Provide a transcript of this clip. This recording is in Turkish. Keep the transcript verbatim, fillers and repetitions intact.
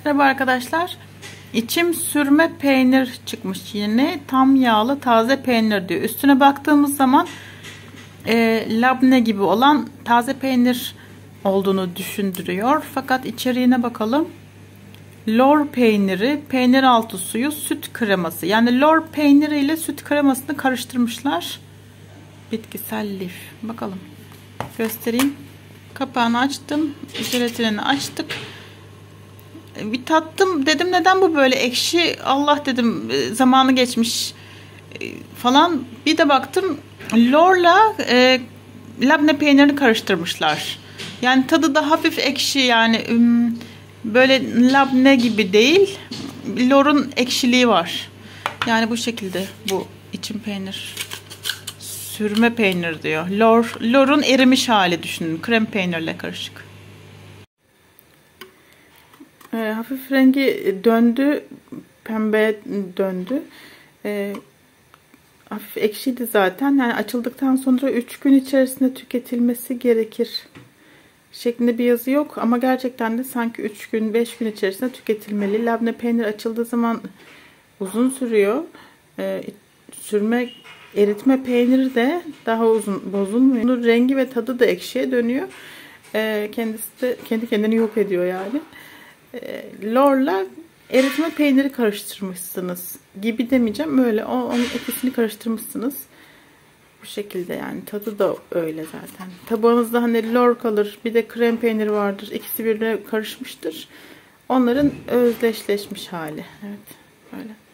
Merhaba arkadaşlar. İçim sürme peynir çıkmış yine. Tam yağlı taze peynir diyor. Üstüne baktığımız zaman e, labne gibi olan taze peynir olduğunu düşündürüyor. Fakat içeriğine bakalım. Lor peyniri, peynir altı suyu, süt kreması. Yani lor peyniri ile süt kremasını karıştırmışlar. Bitkisel lif. Bakalım. Göstereyim. Kapağını açtım. Jelatinini açtık. Bir tattım, dedim neden bu böyle ekşi, Allah dedim zamanı geçmiş falan. Bir de baktım lorla e, labne peynirini karıştırmışlar. Yani tadı da hafif ekşi, yani böyle labne gibi değil, lorun ekşiliği var. Yani bu şekilde bu içim peynir. Sürme peynir diyor. Lor, lorun erimiş hali düşünün. Krem peynirle karışık. E, hafif rengi döndü, pembe döndü. E, hafif ekşiydi zaten. Yani açıldıktan sonra üç gün içerisinde tüketilmesi gerekir şeklinde bir yazı yok. Ama gerçekten de sanki üç gün, beş gün içerisinde tüketilmeli. Labne peynir açıldığı zaman uzun sürüyor. E, sürme, eritme peyniri de daha uzun bozulmuyor. Bunun rengi ve tadı da ekşiye dönüyor. E, kendisi de kendi kendini yok ediyor yani. Lorla eritme peyniri karıştırmışsınız gibi demeyeceğim, öyle o, onun ikisini karıştırmışsınız bu şekilde. Yani tadı da öyle zaten. Tabağınızda hani lor kalır, bir de krem peyniri vardır, ikisi birbirine karışmıştır, onların özdeşleşmiş hali. Evet, böyle.